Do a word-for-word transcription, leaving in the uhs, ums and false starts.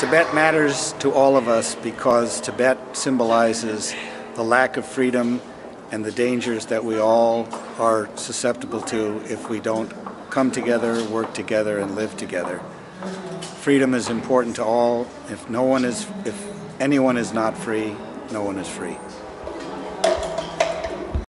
Tibet matters to all of us because Tibet symbolizes the lack of freedom and the dangers that we all are susceptible to if we don't come together, work together, and live together. Freedom is important to all. If no one is, if anyone is not free, no one is free.